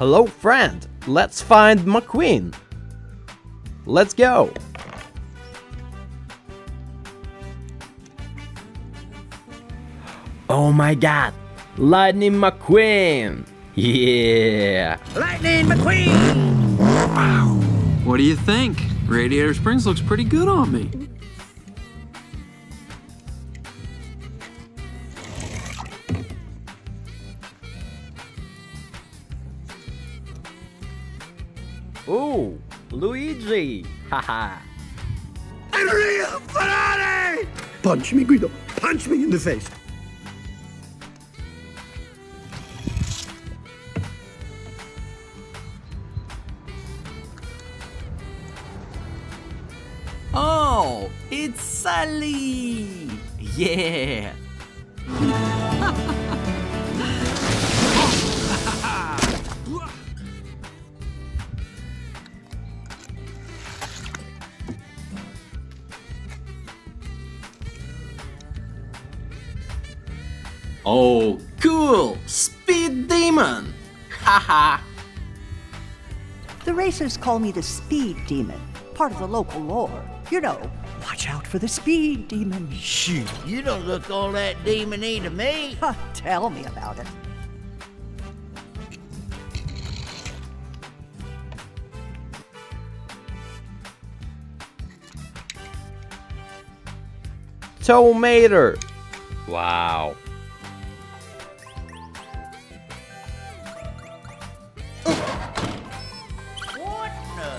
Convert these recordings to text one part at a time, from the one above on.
Hello, friend. Let's find McQueen. Let's go. Oh my god. Lightning McQueen. Yeah. Lightning McQueen! Wow. What do you think? Radiator Springs looks pretty good on me. Ooh, Luigi. Haha. Enrico Ferrari! Punch me, Guido. Punch me in the face. Oh, it's Sally. Yeah. Oh, cool! Speed Demon! Haha! The racers call me the Speed Demon, part of the local lore. You know, watch out for the Speed Demon. Shoot, you don't look all that demon-y to me. Tell me about it. Tomater! Wow. What the?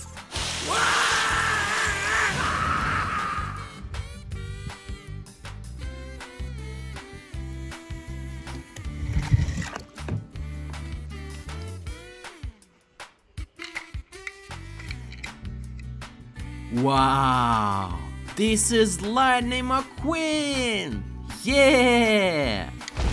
Wow! This is Lightning McQueen! Yeah!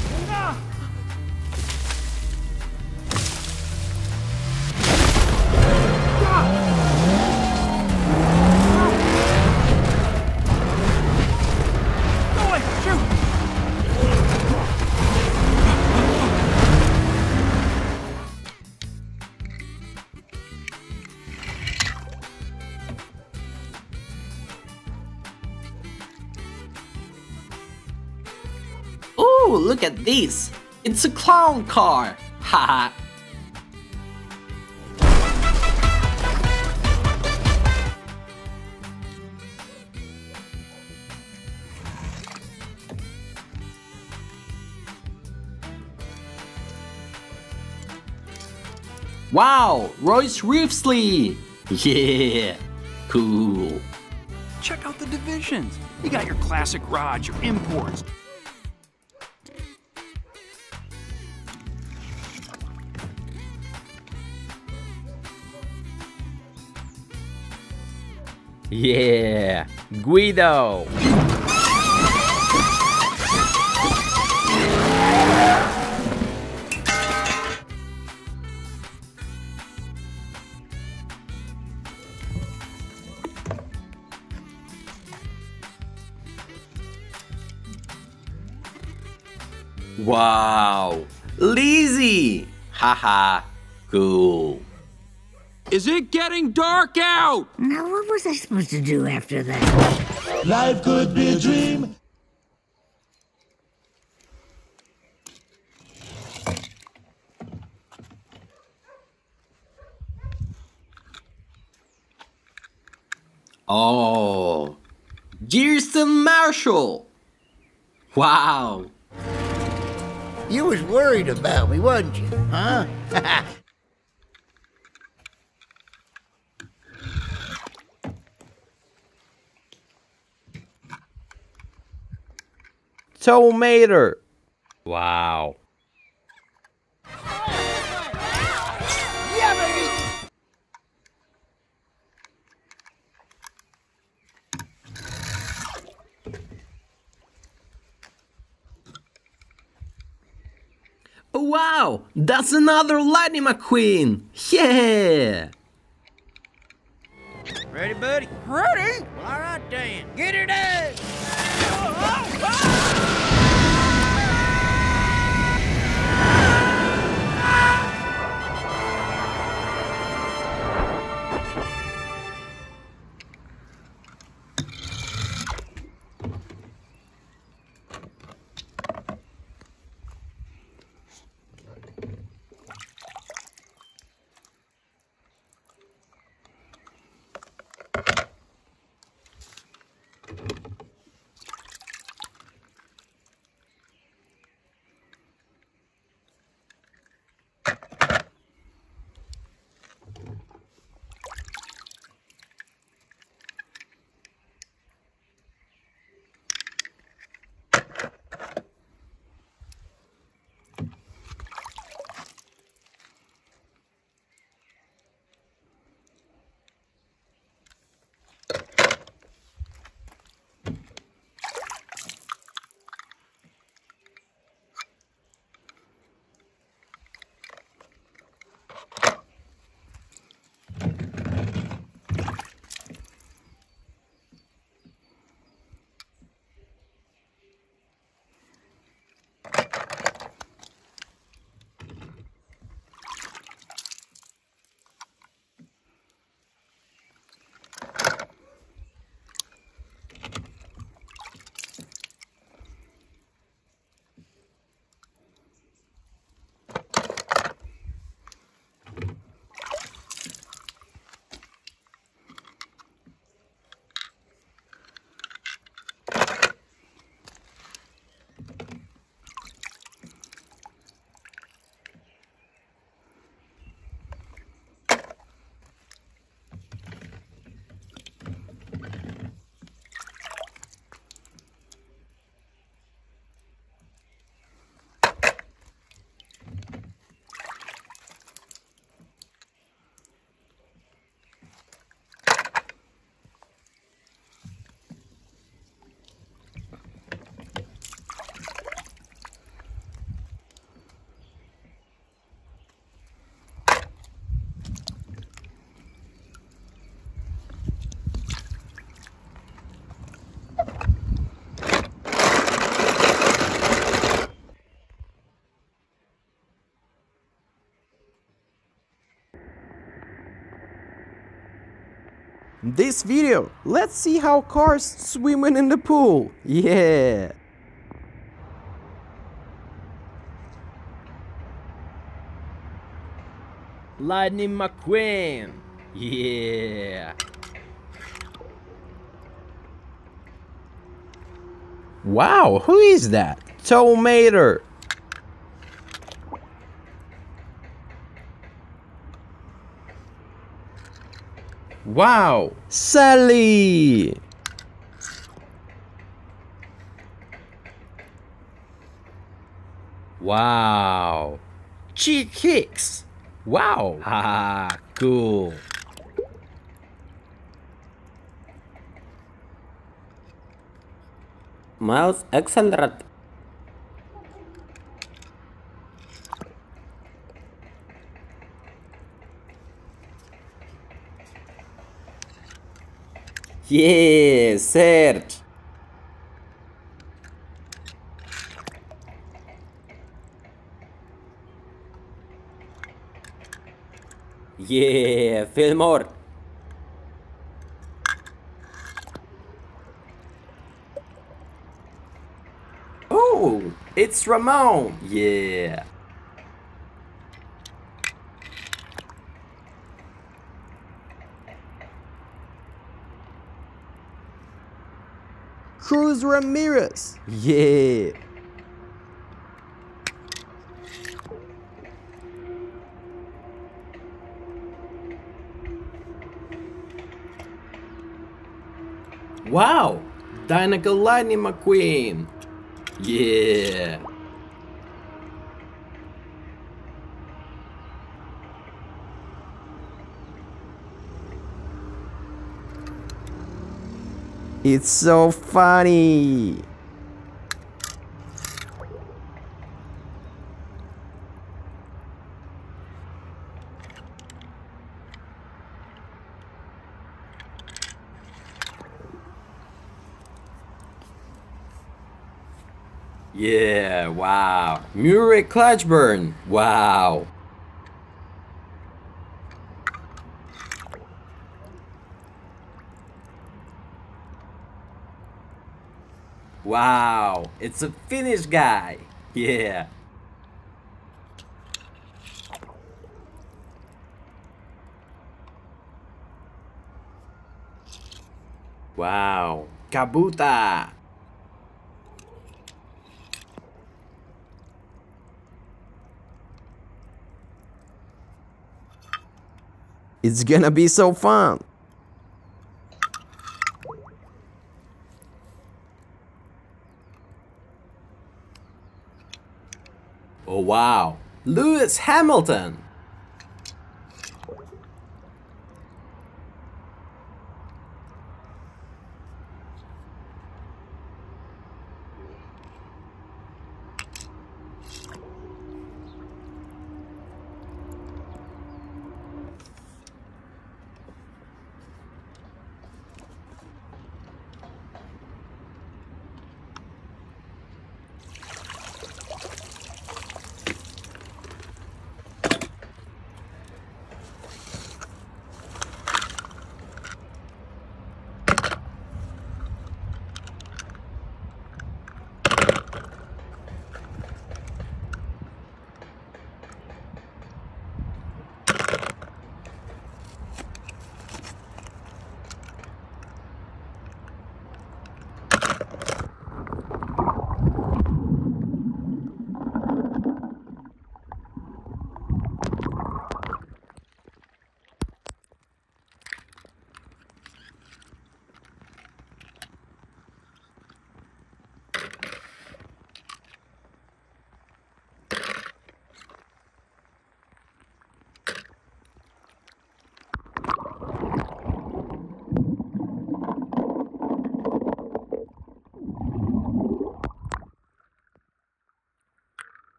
Ooh, look at this! It's a clown car! Haha! Wow! Royce Reefsley! Yeah! Cool! Check out the divisions. You got your classic rods, your imports. Yeah! Guido! Wow! Lizzie! Haha! Cool! Is it getting dark out? Now, what was I supposed to do after that? Life could be a dream. Oh! Kirsten Marshall! Wow! You was worried about me, wasn't you? Huh? Tomater! Wow! Yeah, baby! Wow! That's another Lightning McQueen! Yeah! Ready, buddy? Ready? Well, all right then. Get her done! this video, let's see how cars swimming in the pool. Yeah. Lightning McQueen. Yeah. Wow, who is that? Tomato. Wow, Sally. Wow, Chick Hicks. Wow, haha, cool. Mouse accelerate. Yeah, search. Yeah, Fillmore. Oh, it's Ramon. Yeah. Cruz Ramirez. Yeah. Wow, Dinoco Lightning McQueen. Yeah. It's so funny. Yeah, wow. Murray Clutchburn. Wow. Wow, it's a Finnish guy. Yeah. Wow, Kabuta. It's gonna be so fun. Oh wow, Lewis Hamilton.